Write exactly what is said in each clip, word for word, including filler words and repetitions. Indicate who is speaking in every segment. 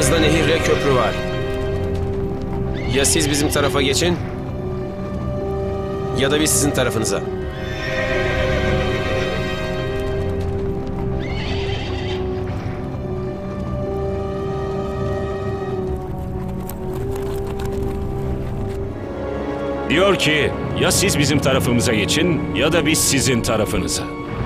Speaker 1: Arkamızda nehir ve köprü var. Ya siz bizim tarafa geçin, ya da biz sizin tarafınıza.
Speaker 2: Diyor ki, ya siz bizim tarafımıza geçin, ya da biz sizin tarafınıza.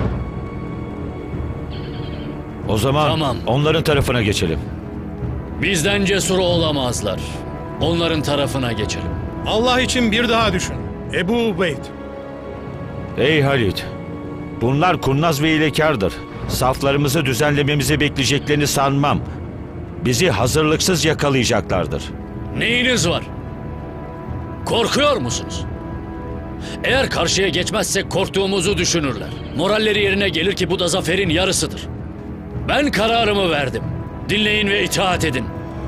Speaker 3: O zaman
Speaker 4: Tamam.
Speaker 3: onların tarafına geçelim.
Speaker 4: Bizden cesur olamazlar. Onların tarafına geçelim.
Speaker 5: Allah için bir daha düşün. Ebu Ubeyd.
Speaker 3: Ey Halid, bunlar kurnaz ve hilekardır. Saflarımızı düzenlememizi bekleyeceklerini sanmam. Bizi hazırlıksız yakalayacaklardır.
Speaker 4: Neyiniz var? Korkuyor musunuz? Eğer karşıya geçmezsek korktuğumuzu düşünürler. Moralleri yerine gelir ki bu da zaferin yarısıdır. Ben kararımı verdim. Dinleyin ve itaat edin.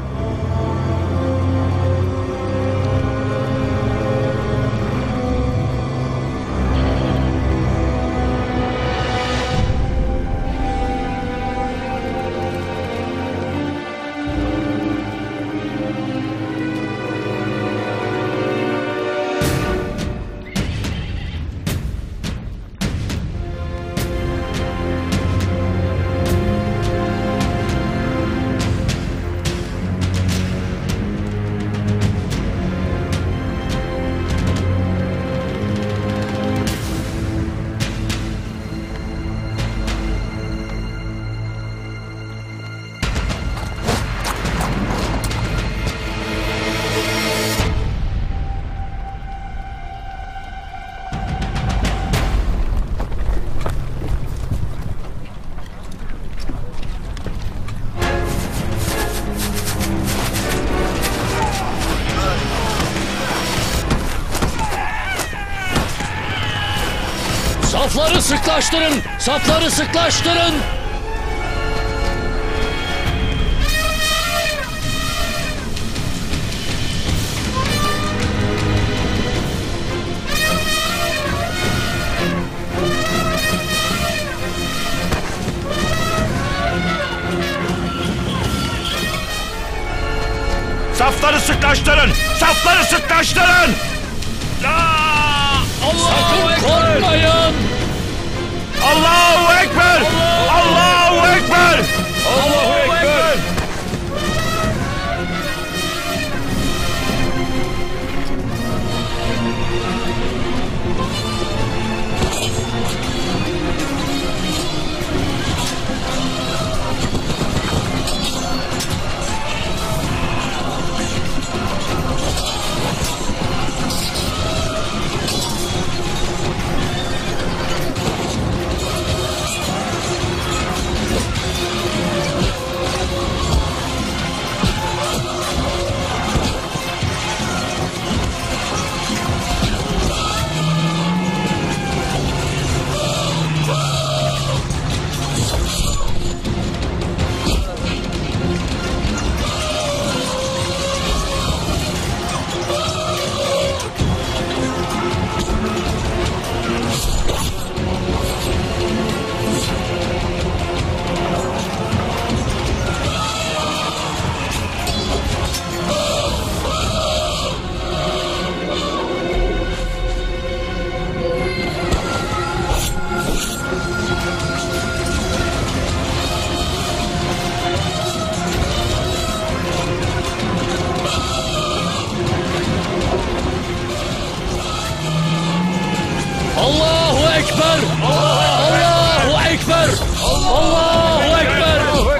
Speaker 4: Safları sıklaştırın! Safları sıklaştırın!
Speaker 3: Safları sıklaştırın! Safları sıklaştırın!
Speaker 4: Sakın korkmayın!
Speaker 3: Allahu Ekber! Allahu Ekber!
Speaker 2: Allahu Ekber!
Speaker 4: Allahu Ekber! Allahu Ekber! Allahu Ekber!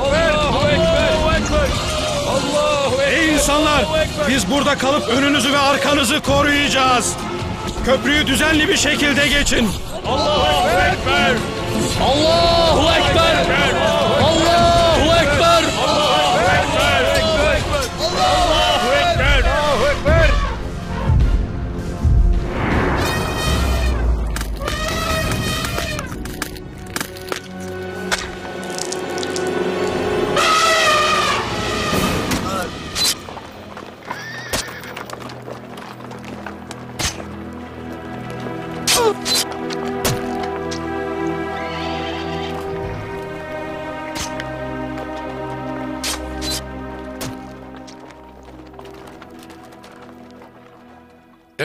Speaker 5: Ey insanlar! Biz burada kalıp önünüzü ve arkanızı koruyacağız. Köprüyü düzenli bir şekilde geçin.
Speaker 2: Allahu Ekber!
Speaker 4: Allahu Ekber! Allahu Ekber!
Speaker 2: Allahu Ekber! Allahu Ekber! Allahu Ekber!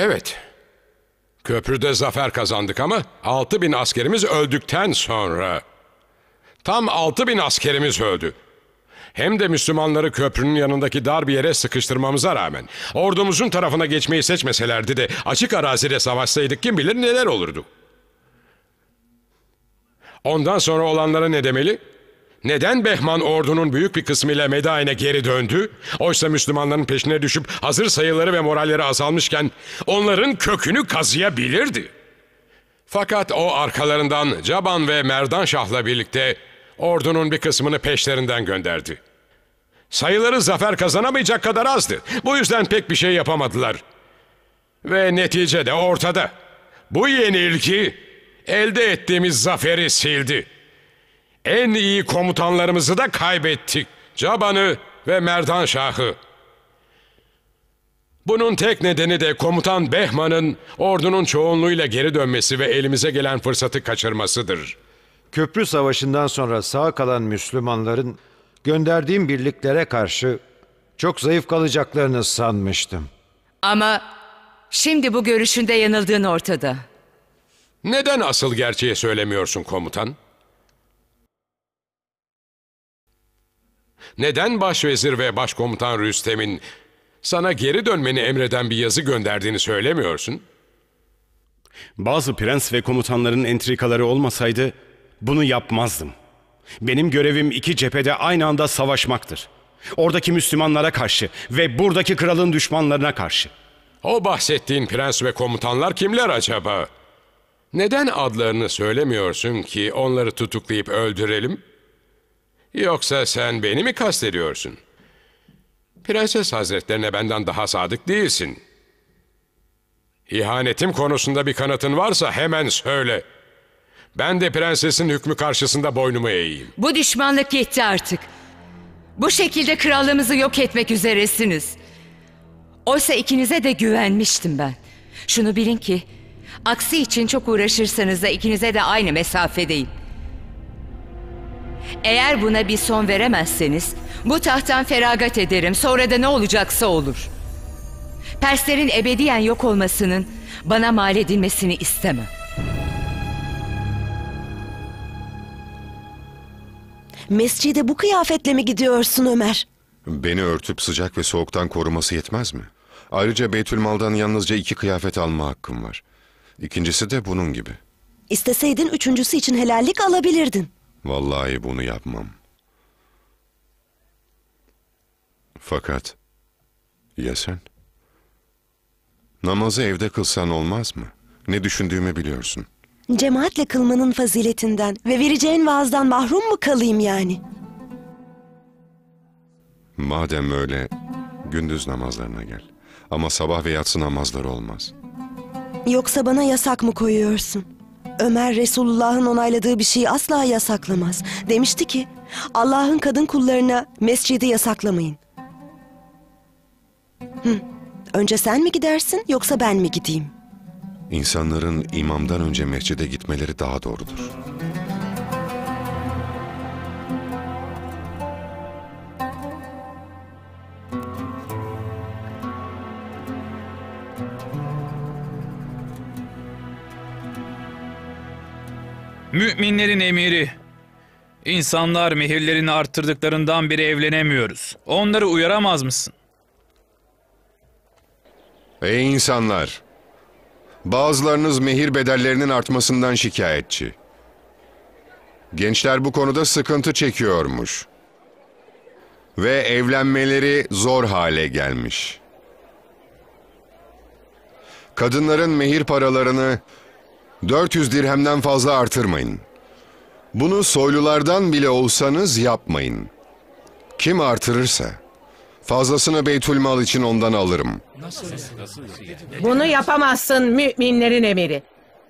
Speaker 6: Evet. Köprüde zafer kazandık ama altı bin askerimiz öldükten sonra. Tam altı bin askerimiz öldü. Hem de Müslümanları köprünün yanındaki dar bir yere sıkıştırmamıza rağmen ordumuzun tarafına geçmeyi seçmeselerdi de açık arazide savaşsaydık kim bilir neler olurdu. Ondan sonra olanlara ne demeli? Neden Behman ordunun büyük bir kısmıyla Medain'e geri döndü? Oysa Müslümanların peşine düşüp hazır sayıları ve moralleri azalmışken onların kökünü kazıyabilirdi. Fakat o arkalarından Caban ve Merdan Şah'la birlikte ordunun bir kısmını peşlerinden gönderdi. Sayıları zafer kazanamayacak kadar azdı. Bu yüzden pek bir şey yapamadılar. Ve netice de ortada. Bu yenilgi elde ettiğimiz zaferi sildi. En iyi komutanlarımızı da kaybettik. Caban'ı ve Merdan Şah'ı. Bunun tek nedeni de komutan Behman'ın ordunun çoğunluğuyla geri dönmesi ve elimize gelen fırsatı kaçırmasıdır.
Speaker 7: Köprü Savaşı'ndan sonra sağ kalan Müslümanların gönderdiğim birliklere karşı çok zayıf kalacaklarını sanmıştım.
Speaker 8: Ama şimdi bu görüşünde yanıldığın ortada.
Speaker 6: Neden asıl gerçeği söylemiyorsun komutan? Neden başvezir ve başkomutan Rüstem'in sana geri dönmeni emreden bir yazı gönderdiğini söylemiyorsun?
Speaker 9: Bazı prens ve komutanların entrikaları olmasaydı bunu yapmazdım. Benim görevim iki cephede aynı anda savaşmaktır. Oradaki Müslümanlara karşı ve buradaki kralın düşmanlarına karşı.
Speaker 6: O bahsettiğin prens ve komutanlar kimler acaba? Neden adlarını söylemiyorsun ki onları tutuklayıp öldürelim? Yoksa sen beni mi kastediyorsun? Prenses Hazretlerine benden daha sadık değilsin. İhanetim konusunda bir kanıtın varsa hemen söyle. Ben de prensesin hükmü karşısında boynumu eğeyim.
Speaker 8: Bu düşmanlık yetti artık. Bu şekilde krallığımızı yok etmek üzeresiniz. Oysa ikinize de güvenmiştim ben. Şunu bilin ki, aksi için çok uğraşırsanız da ikinize de aynı mesafedeyim. Eğer buna bir son veremezseniz, bu tahttan feragat ederim. Sonra da ne olacaksa olur. Perslerin ebediyen yok olmasının bana mal edilmesini istemem.
Speaker 10: Mescide bu kıyafetle mi gidiyorsun Ömer?
Speaker 11: Beni örtüp sıcak ve soğuktan koruması yetmez mi? Ayrıca Beytülmal'dan yalnızca iki kıyafet alma hakkım var. İkincisi de bunun gibi.
Speaker 10: İsteseydin üçüncüsü için helallik alabilirdin.
Speaker 11: Vallahi bunu yapmam. Fakat ya sen? Namazı evde kılsan olmaz mı? Ne düşündüğümü biliyorsun.
Speaker 10: Cemaatle kılmanın faziletinden ve vereceğin vaazdan mahrum mu kalayım yani?
Speaker 11: Madem öyle, gündüz namazlarına gel. Ama sabah ve yatsı namazları olmaz.
Speaker 10: Yoksa bana yasak mı koyuyorsun? Ömer Resulullah'ın onayladığı bir şeyi asla yasaklamaz. Demişti ki, Allah'ın kadın kullarına mescidi yasaklamayın. Hı. Önce sen mi gidersin yoksa ben mi gideyim?
Speaker 11: İnsanların imamdan önce mescide gitmeleri daha doğrudur.
Speaker 12: Müminlerin emiri. İnsanlar mehirlerini arttırdıklarından beri evlenemiyoruz. Onları uyaramaz mısın?
Speaker 11: Ey insanlar! Bazılarınız mehir bedellerinin artmasından şikayetçi. Gençler bu konuda sıkıntı çekiyormuş. Ve evlenmeleri zor hale gelmiş. Kadınların mehir paralarını dört yüz dirhemden fazla artırmayın. Bunu soylulardan bile olsanız yapmayın. Kim artırırsa fazlasını Beytülmal için ondan alırım.
Speaker 13: Bunu yapamazsın müminlerin emiri.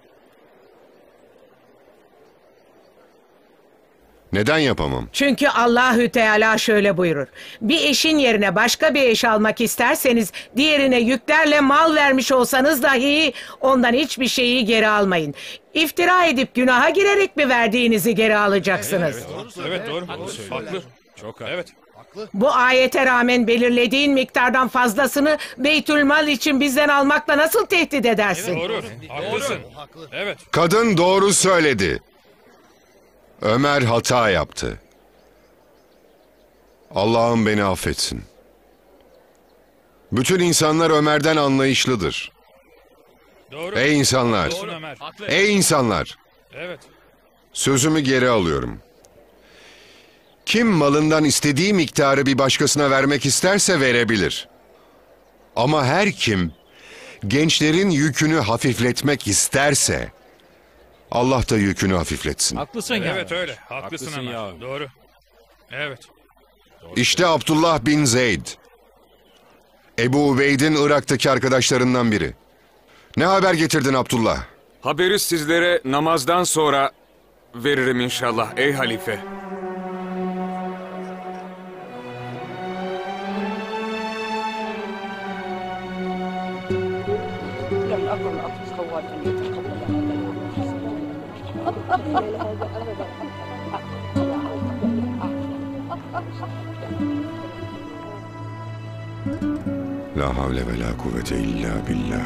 Speaker 11: Neden yapamam?
Speaker 13: Çünkü Allahü Teala şöyle buyurur. Bir eşin yerine başka bir eş almak isterseniz diğerine yüklerle mal vermiş olsanız dahi ondan hiçbir şeyi geri almayın. İftira edip günaha girerek mi verdiğinizi geri alacaksınız?
Speaker 2: Evet doğru. Evet, doğru. Haklı. Çok
Speaker 12: Evet.
Speaker 13: Bu ayete rağmen belirlediğin miktardan fazlasını Beytülmal için bizden almakla nasıl tehdit edersin?
Speaker 12: Doğru. Haklısın. Evet.
Speaker 11: Kadın doğru söyledi. Ömer hata yaptı. Allah'ım beni affetsin. Bütün insanlar Ömer'den anlayışlıdır.
Speaker 12: Doğru.
Speaker 11: Ey insanlar!
Speaker 12: Doğru Ömer. Haklı.
Speaker 11: Ey insanlar!
Speaker 12: Evet.
Speaker 11: Sözümü geri alıyorum. Kim malından istediği miktarı bir başkasına vermek isterse verebilir. Ama her kim gençlerin yükünü hafifletmek isterse Allah da yükünü hafifletsin.
Speaker 12: Haklısın ya. Evet öyle. Haklısın,
Speaker 2: Haklısın
Speaker 12: Ömer.
Speaker 2: ya.
Speaker 12: Doğru. Evet.
Speaker 11: İşte Abdullah bin Zeyd. Ebu Ubeyd'in Irak'taki arkadaşlarından biri. Ne haber getirdin Abdullah?
Speaker 14: Haberi sizlere namazdan sonra veririm inşallah ey halife.
Speaker 11: La havle ve la kuvvete illa billah.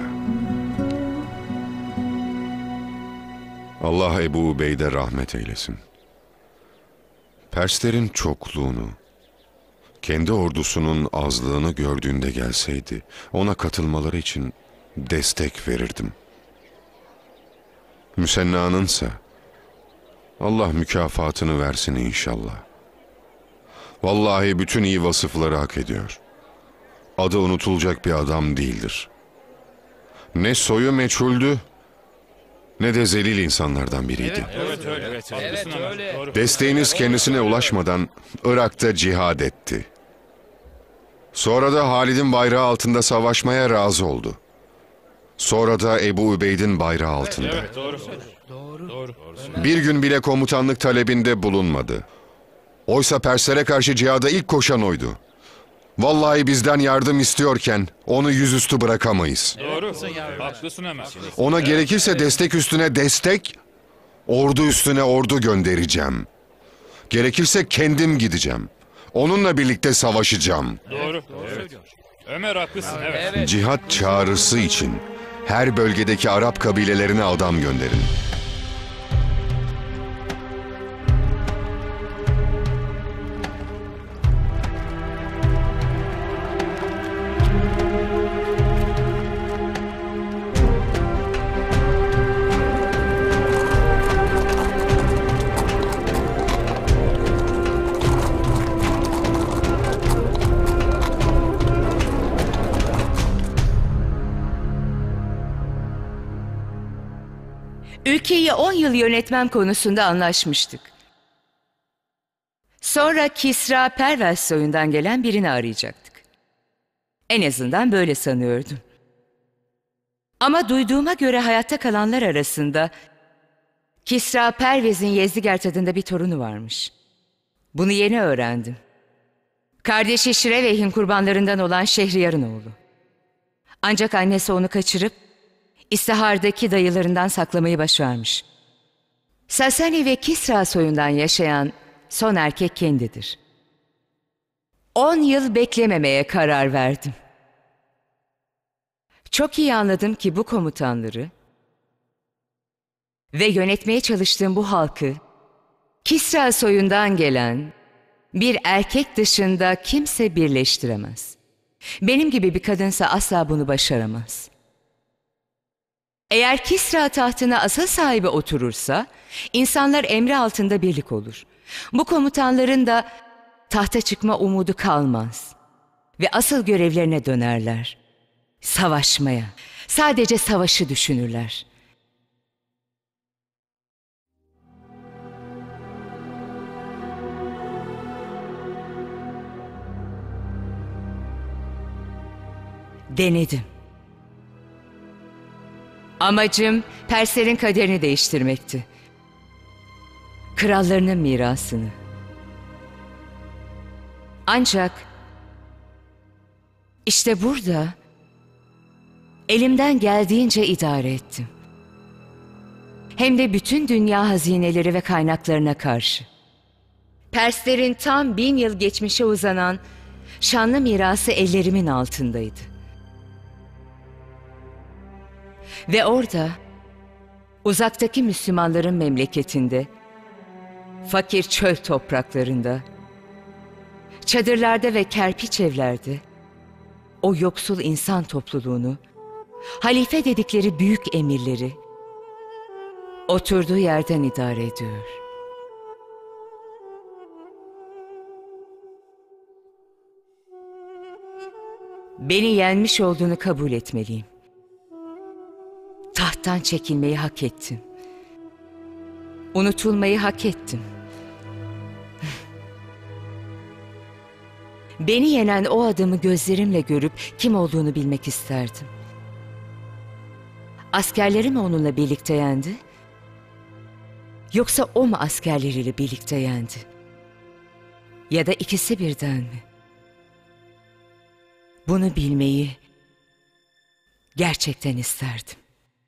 Speaker 11: Allah Ebu Ubeyd'e rahmet eylesin. Perslerin çokluğunu, kendi ordusunun azlığını gördüğünde gelseydi, ona katılmaları için destek verirdim. Müsenna'nınsa, Allah mükafatını versin inşallah. Vallahi bütün iyi vasıfları hak ediyor. Adı unutulacak bir adam değildir. Ne soyu meçhuldü, ne de zelil insanlardan biriydi.
Speaker 12: Evet öyle. Evet, haklısın Ömer. Doğru.
Speaker 11: Desteğiniz kendisine ulaşmadan Irak'ta cihad etti. Sonra da Halid'in bayrağı altında savaşmaya razı oldu. Sonra da Ebu Ubeyd'in bayrağı altında.
Speaker 12: Evet doğru. Doğru. Doğru.
Speaker 11: Bir gün bile komutanlık talebinde bulunmadı. Oysa Perslere karşı cihada ilk koşan oydu. Vallahi bizden yardım istiyorken onu yüzüstü bırakamayız.
Speaker 12: Doğru. Haklısın Ömer.
Speaker 11: Ona gerekirse destek üstüne destek, ordu üstüne ordu göndereceğim. Gerekirse kendim gideceğim. Onunla birlikte savaşacağım.
Speaker 12: Doğru. Evet. Ömer haklısın. Evet.
Speaker 11: Cihat çağrısı için her bölgedeki Arap kabilelerine adam gönderin.
Speaker 8: Ülkeyi on yıl yönetmem konusunda anlaşmıştık. Sonra Kisra Pervez soyundan gelen birini arayacaktık. En azından böyle sanıyordum. Ama duyduğuma göre hayatta kalanlar arasında Kisra Pervez'in Yezdigirt adında bir torunu varmış. Bunu yeni öğrendim. Kardeşi Şireveyh'in kurbanlarından olan Şehriyar'ın oğlu. Ancak annesi onu kaçırıp İstihar'daki dayılarından saklamayı başarmış. Sasani ve Kisra soyundan yaşayan son erkek kendidir. On yıl beklememeye karar verdim. Çok iyi anladım ki bu komutanları ve yönetmeye çalıştığım bu halkı Kisra soyundan gelen bir erkek dışında kimse birleştiremez. Benim gibi bir kadınsa asla bunu başaramaz. Eğer Kisra tahtına asıl sahibi oturursa, insanlar emri altında birlik olur. Bu komutanların da tahta çıkma umudu kalmaz. Ve asıl görevlerine dönerler. Savaşmaya, sadece savaşı düşünürler. Denedim. Amacım Perslerin kaderini değiştirmekti. Krallarının mirasını. Ancak işte burada elimden geldiğince idare ettim. Hem de bütün dünya hazineleri ve kaynaklarına karşı. Perslerin tam bin yıl geçmişe uzanan şanlı mirası ellerimin altındaydı. Ve orada, uzaktaki Müslümanların memleketinde, fakir çöl topraklarında, çadırlarda ve kerpiç evlerde, o yoksul insan topluluğunu, halife dedikleri büyük emirleri, oturduğu yerden idare ediyor. Beni yenmiş olduğunu kabul etmeliyim. Tahttan çekilmeyi hak ettim. Unutulmayı hak ettim. Beni yenen o adamı gözlerimle görüp kim olduğunu bilmek isterdim. Askerleri mi onunla birlikte yendi? Yoksa o mu askerleriyle birlikte yendi? Ya da ikisi birden mi? Bunu bilmeyi gerçekten isterdim.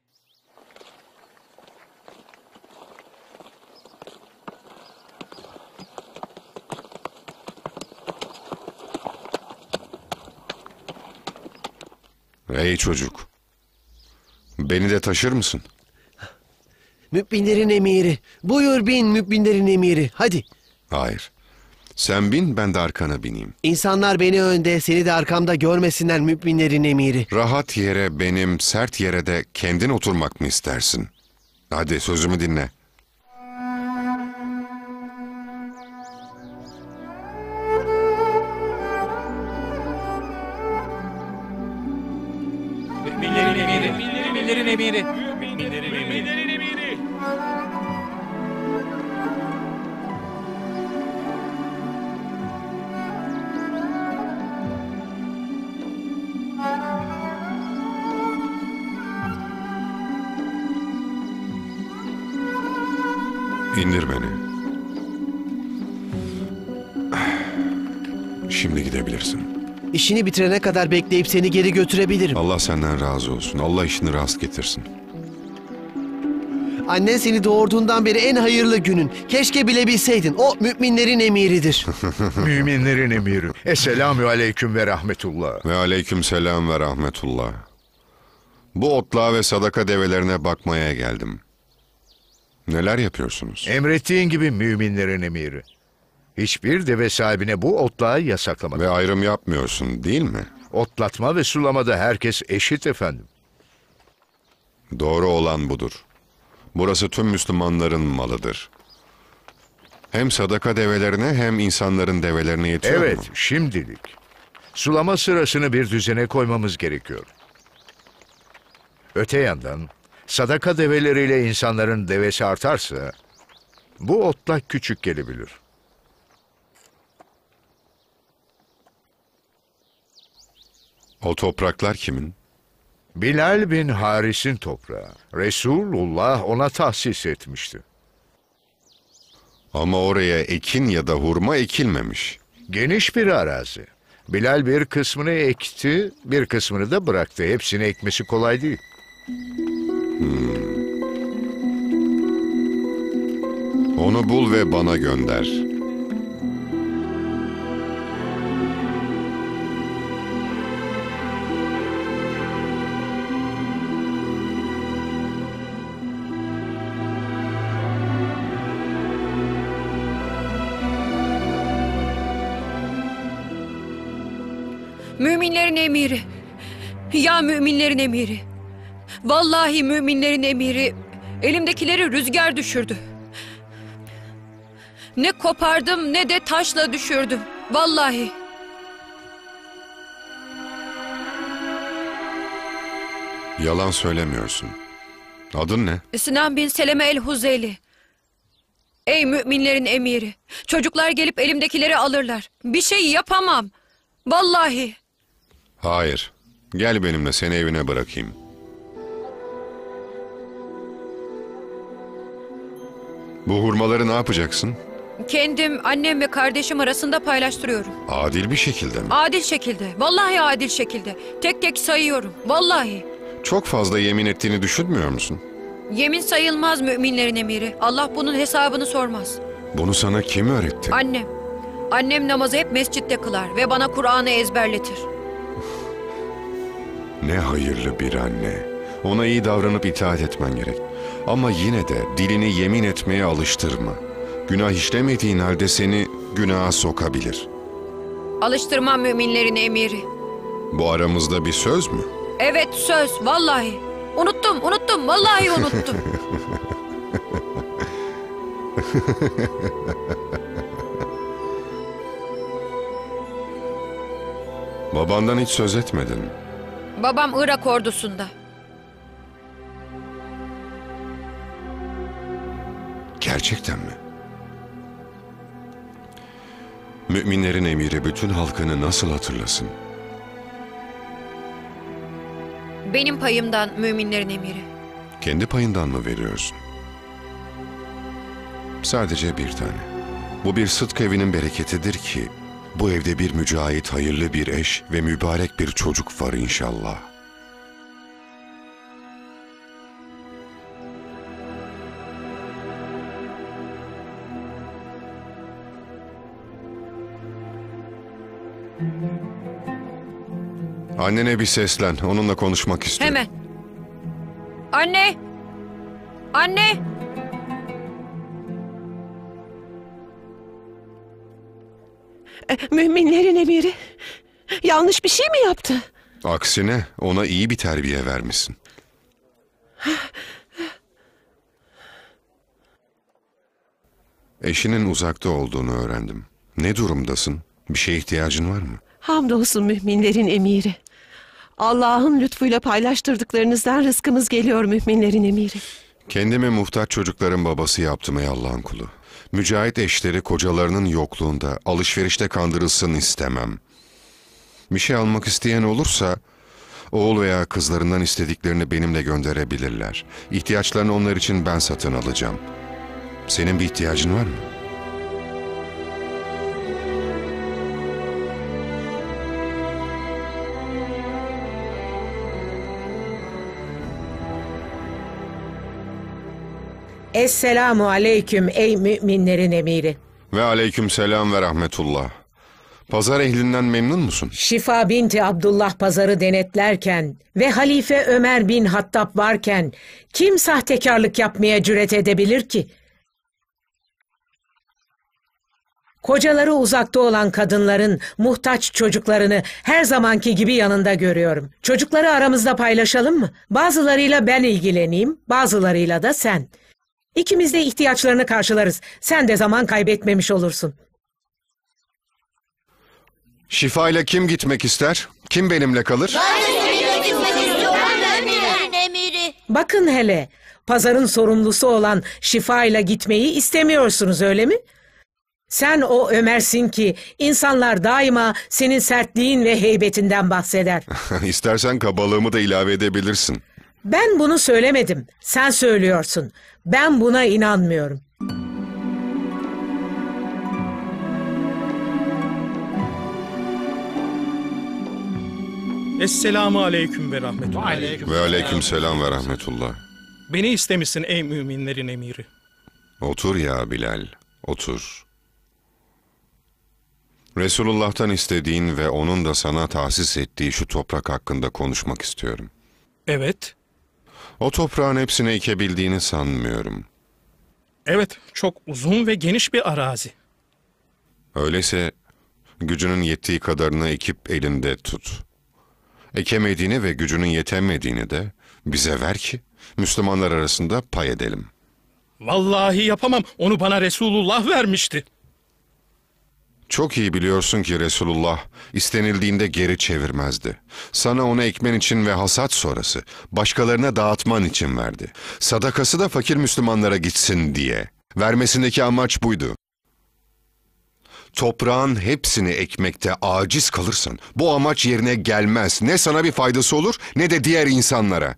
Speaker 11: Ey çocuk, beni de taşır mısın?
Speaker 15: Müminlerin emiri. Buyur bin müminlerin emiri. Hadi.
Speaker 11: Hayır. Sen bin, ben de arkana bineyim.
Speaker 15: İnsanlar beni önde, seni de arkamda görmesinler müminlerin emiri.
Speaker 11: Rahat yere benim, sert yere de kendin oturmak mı istersin? Hadi sözümü dinle.
Speaker 12: Müminlerin emiri. Müminlerin emiri. Müminlerin emiri.
Speaker 11: İndir beni. Şimdi gidebilirsin.
Speaker 15: İşini bitirene kadar bekleyip seni geri götürebilirim.
Speaker 11: Allah senden razı olsun. Allah işini rast getirsin.
Speaker 15: Annen seni doğurduğundan beri en hayırlı günün. Keşke bile bilseydin. O müminlerin emiridir.
Speaker 16: Müminlerin emiri. Esselamü aleyküm ve rahmetullah.
Speaker 11: Ve aleyküm selam ve rahmetullah. Bu otlağa ve sadaka develerine bakmaya geldim. Neler yapıyorsunuz?
Speaker 16: Emrettiğin gibi müminlerin emiri. Hiçbir deve sahibine bu otlağı yasaklamadı.
Speaker 11: Ve ayrım yapmıyorsun değil mi?
Speaker 16: Otlatma ve sulamada herkes eşit efendim.
Speaker 11: Doğru olan budur. Burası tüm Müslümanların malıdır. Hem sadaka develerine hem insanların develerine yetiyor mu?
Speaker 16: Evet, şimdilik. Sulama sırasını bir düzene koymamız gerekiyor. Öte yandan, sadaka develeriyle insanların devesi artarsa, bu otlak küçük gelebilir.
Speaker 11: O topraklar kimin?
Speaker 16: Bilal bin Haris'in toprağı. Resulullah ona tahsis etmişti.
Speaker 11: Ama oraya ekin ya da hurma ekilmemiş.
Speaker 16: Geniş bir arazi. Bilal bir kısmını ekti, bir kısmını da bıraktı. Hepsini ekmesi kolay değil.
Speaker 11: Hmm. Onu bul ve bana gönder.
Speaker 17: Müminlerin emiri. Ya müminlerin emiri. Vallahi müminlerin emiri. Elimdekileri rüzgar düşürdü. Ne kopardım ne de taşla düşürdüm. Vallahi.
Speaker 11: Yalan söylemiyorsun. Adın ne?
Speaker 17: Sinan bin Seleme el-Huzeyli. Ey müminlerin emiri. Çocuklar gelip elimdekileri alırlar. Bir şey yapamam. Vallahi.
Speaker 11: Hayır. Gel benimle, seni evine bırakayım. Bu hurmaları ne yapacaksın?
Speaker 17: Kendim, annem ve kardeşim arasında paylaştırıyorum.
Speaker 11: Adil bir şekilde mi?
Speaker 17: Adil şekilde. Vallahi adil şekilde. Tek tek sayıyorum. Vallahi.
Speaker 11: Çok fazla yemin ettiğini düşünmüyor musun?
Speaker 17: Yemin sayılmaz müminlerin emiri. Allah bunun hesabını sormaz.
Speaker 11: Bunu sana kim öğretti?
Speaker 17: Annem. Annem namazı hep mescitte kılar ve bana Kur'an'ı ezberletir.
Speaker 11: Ne hayırlı bir anne. Ona iyi davranıp itaat etmen gerek. Ama yine de dilini yemin etmeye alıştırma. Günah işlemediğin halde seni günaha sokabilir.
Speaker 17: Alıştırmam müminlerin emiri.
Speaker 11: Bu aramızda bir söz mü?
Speaker 17: Evet söz, vallahi. Unuttum, unuttum, vallahi unuttum.
Speaker 11: Babandan hiç söz etmedin.
Speaker 17: Babam Irak ordusunda.
Speaker 11: Gerçekten mi? Müminlerin emiri bütün halkını nasıl hatırlasın?
Speaker 17: Benim payımdan müminlerin emiri.
Speaker 11: Kendi payından mı veriyorsun? Sadece bir tane. Bu bir sıdk evinin bereketidir ki, bu evde bir mücahit, hayırlı bir eş ve mübarek bir çocuk var inşallah. Annene bir seslen, onunla konuşmak istiyorum.
Speaker 17: Hemen. Anne! Anne!
Speaker 10: Müminlerin emiri yanlış bir şey mi yaptı?
Speaker 11: Aksine ona iyi bir terbiye vermişsin. Eşinin uzakta olduğunu öğrendim. Ne durumdasın? Bir şeye ihtiyacın var mı?
Speaker 10: Hamdolsun müminlerin emiri. Allah'ın lütfuyla paylaştırdıklarınızdan rızkımız geliyor müminlerin emiri.
Speaker 11: Kendimi muhtaç çocukların babası yaptım ey Allah'ın kulu. Mücahit eşleri kocalarının yokluğunda alışverişte kandırılsın istemem. Bir şey almak isteyen olursa oğul veya kızlarından istediklerini benimle gönderebilirler. İhtiyaçlarını onlar için ben satın alacağım. Senin bir ihtiyacın var mı?
Speaker 13: Esselamu aleyküm ey müminlerin emiri.
Speaker 11: Ve aleykümselam ve rahmetullah. Pazar ehlinden memnun musun?
Speaker 13: Şifa binti Abdullah pazarı denetlerken ve Halife Ömer bin Hattab varken kim sahtekarlık yapmaya cüret edebilir ki? Kocaları uzakta olan kadınların muhtaç çocuklarını her zamanki gibi yanında görüyorum. Çocukları aramızda paylaşalım mı? Bazılarıyla ben ilgileneyim, bazılarıyla da sen. İkimiz de ihtiyaçlarını karşılarız. Sen de zaman kaybetmemiş olursun.
Speaker 11: Şifa ile kim gitmek ister? Kim benimle kalır?
Speaker 13: Bakın hele, pazarın sorumlusu olan Şifa ile gitmeyi istemiyorsunuz öyle mi? Sen o Ömer'sin ki insanlar daima senin sertliğin ve heybetinden bahseder.
Speaker 11: İstersen kabalığımı da ilave edebilirsin.
Speaker 13: Ben bunu söylemedim. Sen söylüyorsun. Ben buna inanmıyorum.
Speaker 5: Esselamu aleyküm ve rahmetullah.
Speaker 11: Ve aleykümselam ve rahmetullah.
Speaker 5: Beni istemişsin ey müminlerin emiri.
Speaker 11: Otur ya Bilal, otur. Resulullah'tan istediğin ve onun da sana tahsis ettiği şu toprak hakkında konuşmak istiyorum.
Speaker 5: Evet.
Speaker 11: O toprağın hepsini ekebildiğini sanmıyorum.
Speaker 5: Evet, çok uzun ve geniş bir arazi.
Speaker 11: Öyleyse gücünün yettiği kadarını ekip elinde tut. Ekemediğini ve gücünün yetemediğini de bize ver ki Müslümanlar arasında pay edelim.
Speaker 5: Vallahi yapamam. Onu bana Resulullah vermişti.
Speaker 11: Çok iyi biliyorsun ki Resulullah istenildiğinde geri çevirmezdi. Sana onu ekmen için ve hasat sonrası başkalarına dağıtman için verdi. Sadakası da fakir Müslümanlara gitsin diye. Vermesindeki amaç buydu. Toprağın hepsini ekmekte aciz kalırsan bu amaç yerine gelmez. Ne sana bir faydası olur ne de diğer insanlara.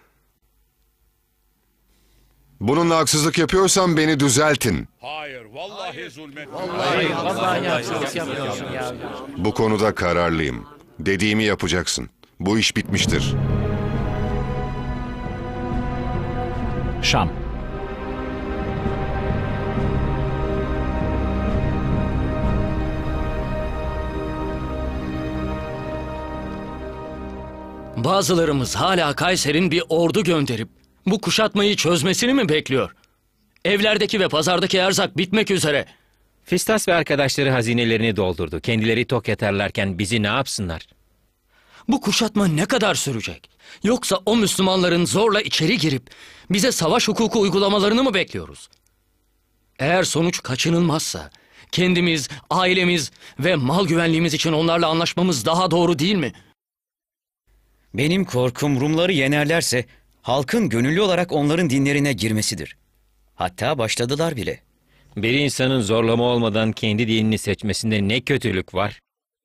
Speaker 11: Bununla haksızlık yapıyorsan beni düzeltin.
Speaker 2: Hayır, vallahi zulmet.
Speaker 12: Vallahi, vallahi haksızlık yapıyorsun ya.
Speaker 11: Bu konuda kararlıyım. Dediğimi yapacaksın. Bu iş bitmiştir.
Speaker 18: Şam.
Speaker 4: Bazılarımız hala Kayser'in bir ordu gönderip bu kuşatmayı çözmesini mi bekliyor? Evlerdeki ve pazardaki erzak bitmek üzere.
Speaker 12: Fistas ve arkadaşları hazinelerini doldurdu. Kendileri tok yatarlarken bizi ne yapsınlar?
Speaker 4: Bu kuşatma ne kadar sürecek? Yoksa o Müslümanların zorla içeri girip bize savaş hukuku uygulamalarını mı bekliyoruz? Eğer sonuç kaçınılmazsa kendimiz, ailemiz ve mal güvenliğimiz için onlarla anlaşmamız daha doğru değil mi?
Speaker 18: Benim korkum Rumları yenerlerse halkın gönüllü olarak onların dinlerine girmesidir. Hatta başladılar bile.
Speaker 12: Bir insanın zorlama olmadan kendi dinini seçmesinde ne kötülük var?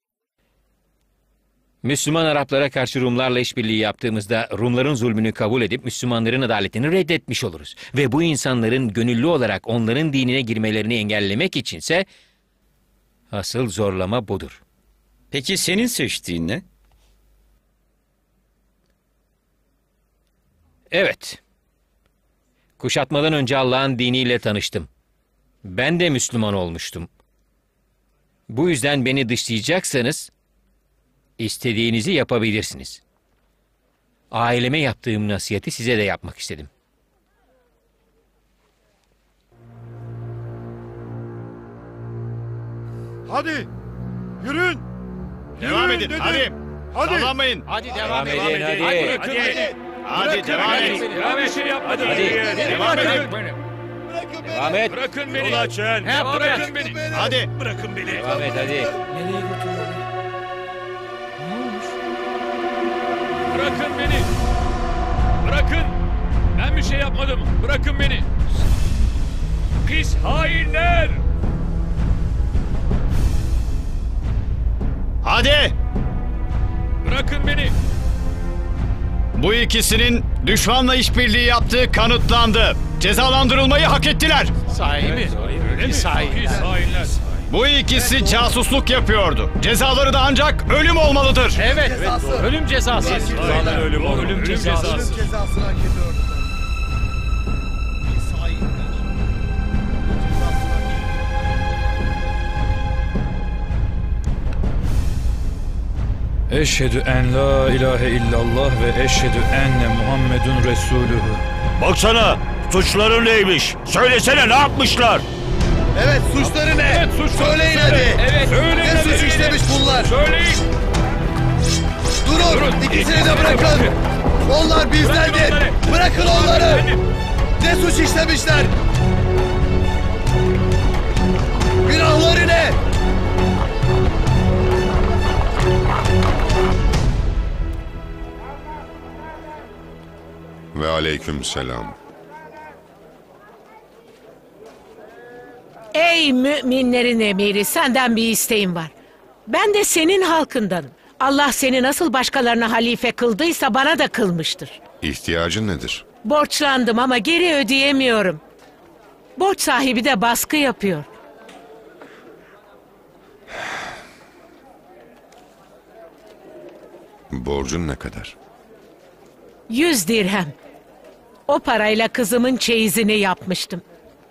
Speaker 12: Müslüman Araplara karşı Rumlarla işbirliği yaptığımızda Rumların zulmünü kabul edip Müslümanların adaletini reddetmiş oluruz. Ve bu insanların gönüllü olarak onların dinine girmelerini engellemek içinse asıl zorlama budur.
Speaker 18: Peki senin seçtiğin ne?
Speaker 12: Evet. Kuşatmadan önce Allah'ın diniyle tanıştım. Ben de Müslüman olmuştum. Bu yüzden beni dışlayacaksanız istediğinizi yapabilirsiniz. Aileme yaptığım nasihati size de yapmak istedim.
Speaker 3: Hadi! Yürüyün!
Speaker 19: Devam
Speaker 3: Yürüyün
Speaker 19: edin,
Speaker 3: dedim.
Speaker 19: hadi!
Speaker 3: Hadi!
Speaker 19: Sallanmayın!
Speaker 3: Hadi
Speaker 19: devam edin, hadi!
Speaker 3: Hadi,
Speaker 19: Hadi,
Speaker 3: hadi.
Speaker 19: hadi,
Speaker 3: Bırakın
Speaker 19: devam
Speaker 3: beni.
Speaker 19: edin!
Speaker 3: Devam edin.
Speaker 19: Hadi,
Speaker 3: Hadi.
Speaker 19: devam
Speaker 3: Bırakın.
Speaker 19: edin!
Speaker 12: Devam et.
Speaker 19: Bırakın beni!
Speaker 3: Yol açın.
Speaker 19: He, bırakın
Speaker 3: beni.
Speaker 19: Hadi! Bırakın beni!
Speaker 12: Devam et hadi.
Speaker 19: Nereye götürüyorlar? Ne olmuş? Bırakın beni! Bırakın! Ben bir şey yapmadım. Bırakın beni! Pis hainler!
Speaker 20: Hadi!
Speaker 19: Bırakın beni!
Speaker 20: Bu ikisinin düşmanla işbirliği yaptığı kanıtlandı. Cezalandırılmayı hak ettiler.
Speaker 19: Sahi mi? Öyle mi? Sahi. Hainler.
Speaker 20: Bu ikisi casusluk yapıyordu. Cezaları da ancak ölüm olmalıdır.
Speaker 19: Evet, evet ölüm cezası.
Speaker 20: Cezalar ölüm olur.
Speaker 19: Ölüm cezası.
Speaker 20: Ölüm
Speaker 19: cezasını hak ediyordu.
Speaker 5: Eşhedü en la ilahe illallah ve eşhedü enne Muhammedun Resulühü.
Speaker 3: Baksana! Suçları neymiş? Söylesene ne yapmışlar?
Speaker 19: Evet suçları ne? Evet suçları
Speaker 3: Söyleyin
Speaker 19: söyle.
Speaker 3: hadi.
Speaker 19: Evet. Söyleyin
Speaker 3: Ne
Speaker 19: hadi.
Speaker 3: suç işlemiş bunlar?
Speaker 19: Söyleyin.
Speaker 3: Durun!
Speaker 19: Durun.
Speaker 3: İkisini de bırakın! Onlar bizdendir! Bırakın onları! Ne suç işlemişler? Günahları ne?
Speaker 11: Ve aleyküm selam.
Speaker 13: Ey müminlerin emiri, senden bir isteğim var. Ben de senin halkındanım. Allah seni nasıl başkalarına halife kıldıysa bana da kılmıştır.
Speaker 11: İhtiyacın nedir?
Speaker 13: Borçlandım ama geri ödeyemiyorum. Borç sahibi de baskı yapıyor.
Speaker 11: Borcun ne kadar?
Speaker 13: Yüz dirhem. O parayla kızımın çeyizini yapmıştım.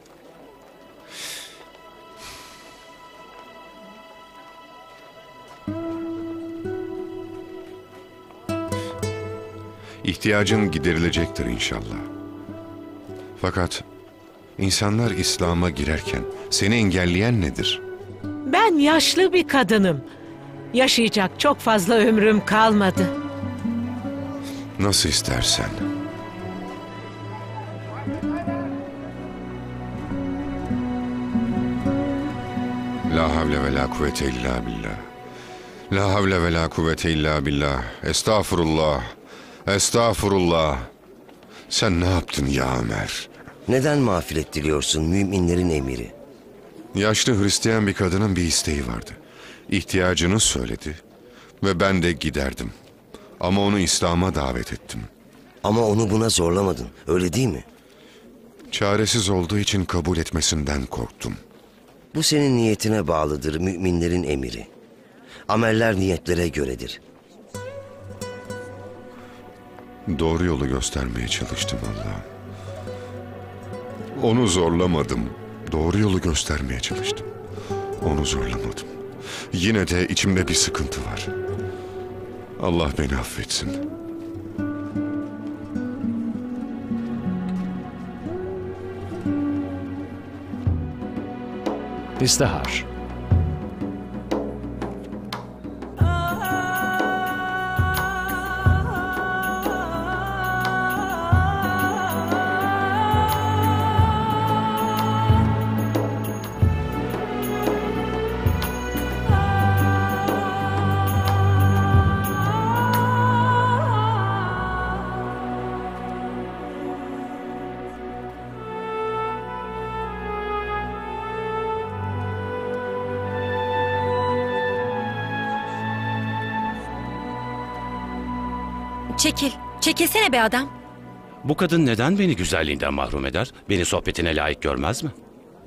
Speaker 11: İhtiyacın giderilecektir inşallah. Fakat insanlar İslam'a girerken seni engelleyen nedir?
Speaker 13: Ben yaşlı bir kadınım. Yaşayacak çok fazla ömrüm kalmadı.
Speaker 11: Nasıl istersen. La havle ve la kuvvete illa billah. La havle ve la kuvvete illa billah. Estağfurullah. Estağfurullah. Sen ne yaptın ya Ömer?
Speaker 21: Neden mağfiret diliyorsun müminlerin emiri?
Speaker 11: Yaşlı Hristiyan bir kadının bir isteği vardı. İhtiyacını söyledi ve ben de giderdim. Ama onu İslam'a davet ettim.
Speaker 21: Ama onu buna zorlamadın, öyle değil mi?
Speaker 11: Çaresiz olduğu için kabul etmesinden korktum.
Speaker 21: Bu senin niyetine bağlıdır müminlerin emiri. Ameller niyetlere göredir.
Speaker 11: Doğru yolu göstermeye çalıştım Allah'ım. Onu zorlamadım. Doğru yolu göstermeye çalıştım. Onu zorlamadım. Yine de içimde bir sıkıntı var. Allah beni affetsin.
Speaker 1: İstihar.
Speaker 17: Çekil. Çekilsene be adam.
Speaker 2: Bu kadın neden beni güzelliğinden mahrum eder? Beni sohbetine layık görmez mi?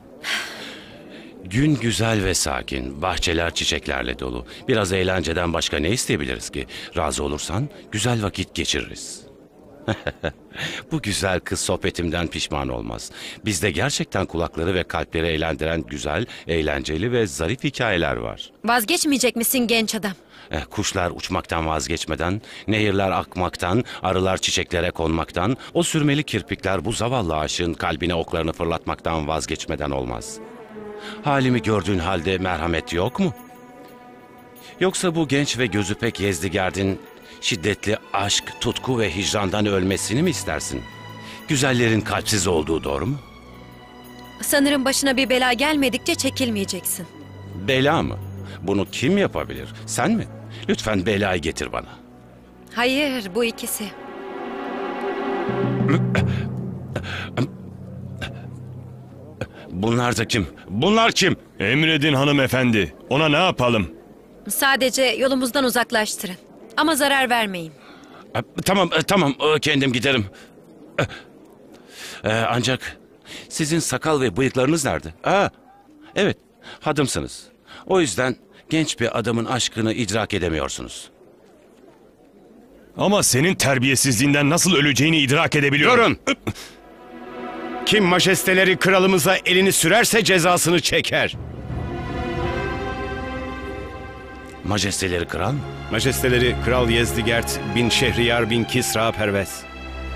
Speaker 2: Gün güzel ve sakin, bahçeler çiçeklerle dolu. Biraz eğlenceden başka ne isteyebiliriz ki? Razı olursan güzel vakit geçiririz. Bu güzel kız sohbetimden pişman olmaz. Bizde gerçekten kulakları ve kalpleri eğlendiren güzel, eğlenceli ve zarif hikayeler var.
Speaker 17: Vazgeçmeyecek misin genç adam?
Speaker 2: Eh, kuşlar uçmaktan vazgeçmeden, nehirler akmaktan, arılar çiçeklere konmaktan, o sürmeli kirpikler bu zavallı aşığın kalbine oklarını fırlatmaktan vazgeçmeden olmaz. Halimi gördüğün halde merhamet yok mu? Yoksa bu genç ve gözü pek Yezdigerd'in şiddetli aşk, tutku ve hicrandan ölmesini mi istersin? Güzellerin kalpsiz olduğu doğru mu?
Speaker 17: Sanırım başına bir bela gelmedikçe çekilmeyeceksin.
Speaker 2: Bela mı? Bunu kim yapabilir? Sen mi? Lütfen belayı getir bana.
Speaker 17: Hayır, bu ikisi.
Speaker 2: Bunlar da kim? Bunlar kim?
Speaker 22: Emredin hanımefendi. Ona ne yapalım?
Speaker 17: Sadece yolumuzdan uzaklaştırın. Ama zarar vermeyin.
Speaker 2: Tamam, tamam. Kendim giderim. Ancak sizin sakal ve bıyıklarınız nerede? Aa, evet, hadımsınız. O yüzden genç bir adamın aşkını idrak edemiyorsunuz.
Speaker 22: Ama senin terbiyesizliğinden nasıl öleceğini idrak edebiliyorum.
Speaker 9: Durun! Kim majesteleri kralımıza elini sürerse cezasını çeker.
Speaker 2: Majesteleri kral mı?
Speaker 9: Majesteleri Kral Yezdigerd bin Şehriyar bin Kisra Pervez.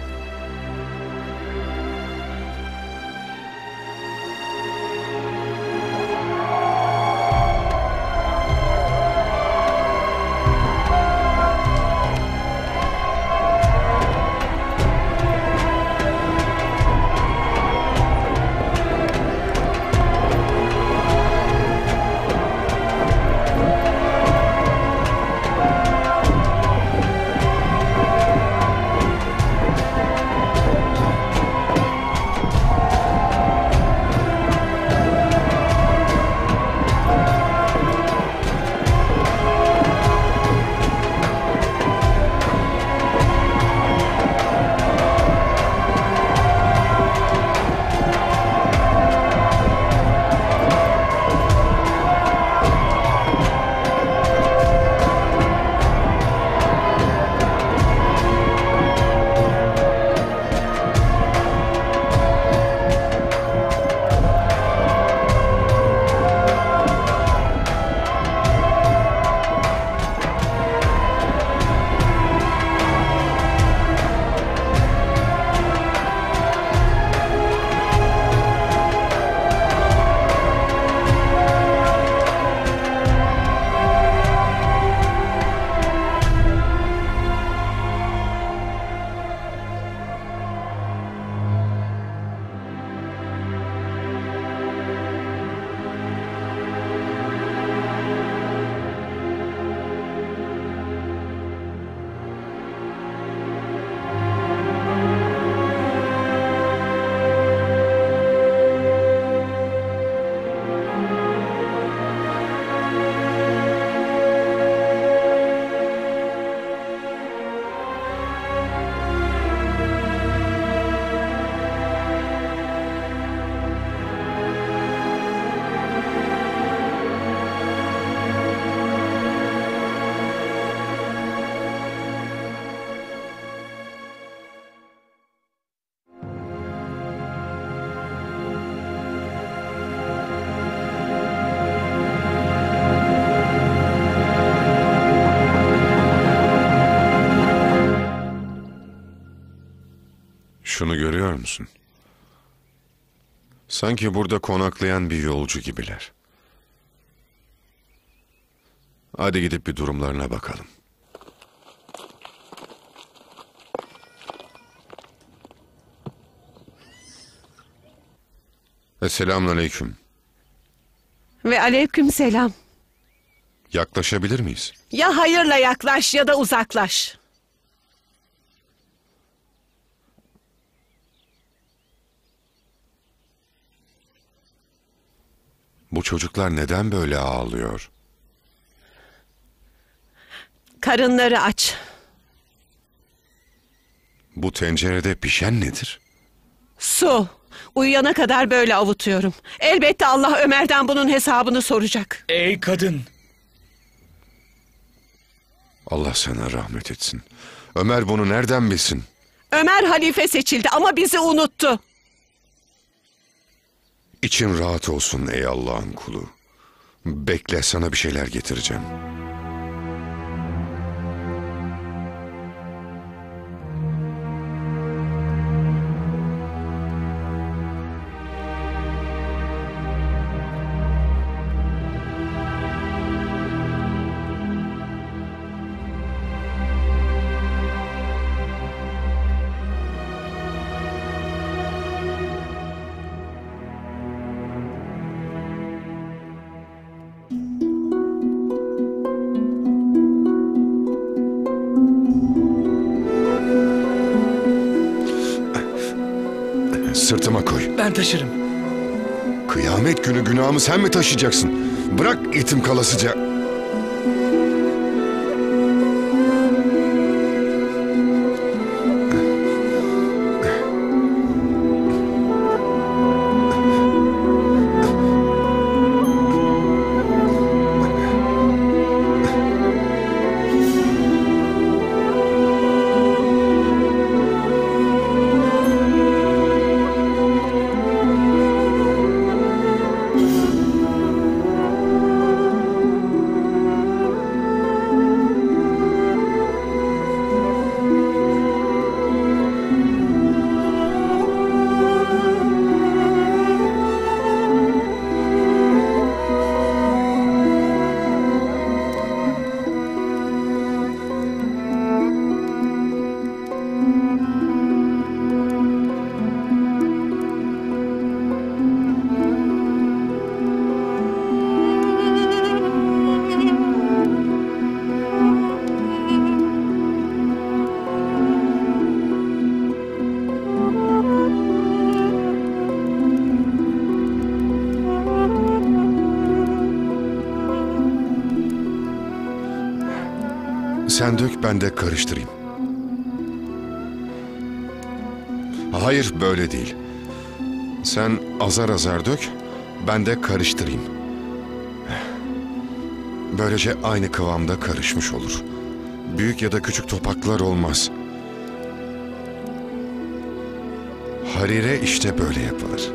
Speaker 11: Şunu görüyor musun? Sanki burada konaklayan bir yolcu gibiler. Hadi gidip bir durumlarına bakalım. Esselamun aleyküm.
Speaker 1: Ve aleyküm selam.
Speaker 11: Yaklaşabilir miyiz?
Speaker 1: Ya hayırla yaklaş ya da uzaklaş.
Speaker 11: Bu çocuklar neden böyle ağlıyor?
Speaker 1: Karınları aç.
Speaker 11: Bu tencerede pişen nedir?
Speaker 1: Su. Uyuyana kadar böyle avutuyorum. Elbette Allah Ömer'den bunun hesabını soracak.
Speaker 19: Ey kadın!
Speaker 11: Allah sana rahmet etsin. Ömer bunu nereden bilsin?
Speaker 1: Ömer halife seçildi ama bizi unuttu.
Speaker 11: İçin rahat olsun ey Allah'ın kulu. Bekle, sana bir şeyler getireceğim. Sırtıma koy.
Speaker 19: Ben taşırım.
Speaker 11: Kıyamet günü günahımı sen mi taşıyacaksın? Bırak itim kalasıca. Sen dök, ben de karıştırayım. Hayır, böyle değil. Sen azar azar dök, ben de karıştırayım. Böylece aynı kıvamda karışmış olur. Büyük ya da küçük topaklar olmaz. Harire işte böyle yapılır.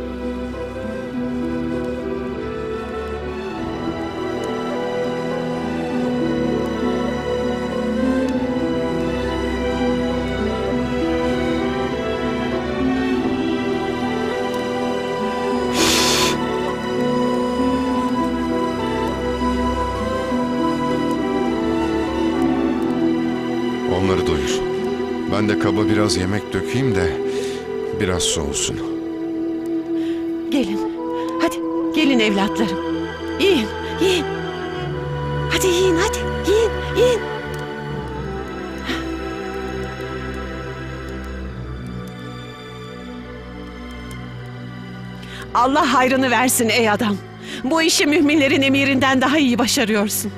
Speaker 11: Onları doyur. Ben de kaba biraz yemek dökeyim de biraz soğusun.
Speaker 1: Gelin. Hadi gelin evlatlarım. Yiyin, yiyin. Hadi yiyin, hadi. Yiyin, yiyin. Allah hayrını versin ey adam. Bu işi müminlerin emirinden daha iyi başarıyorsun.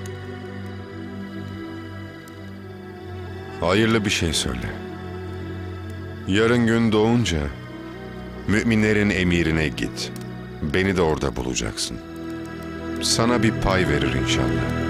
Speaker 11: Hayırlı bir şey söyle. Yarın gün doğunca müminlerin emirine git. Beni de orada bulacaksın. Sana bir pay verir inşallah.